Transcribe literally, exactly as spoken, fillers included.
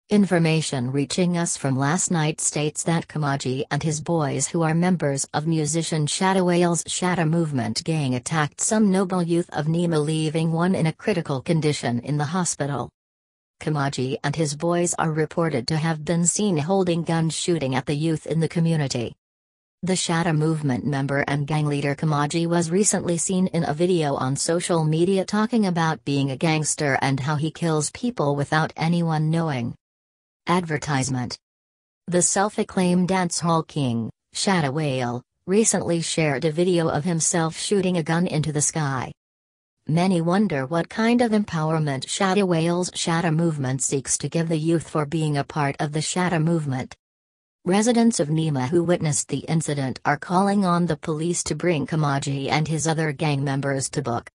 Information reaching us from last night states that Kamaji and his boys, who are members of musician Shatta Wale's Shatta Movement gang, attacked some noble youth of Nema, leaving one in a critical condition in the hospital. Kamaji and his boys are reported to have been seen holding guns shooting at the youth in the community. The Shatta Movement member and gang leader Kamaji was recently seen in a video on social media talking about being a gangster and how he kills people without anyone knowing. Advertisement. The self-acclaimed dancehall king, Shatta Wale, recently shared a video of himself shooting a gun into the sky. Many wonder what kind of empowerment Shatta Wale's Shatta Movement seeks to give the youth for being a part of the Shatta Movement. Residents of Nema who witnessed the incident are calling on the police to bring Kamaji and his other gang members to book.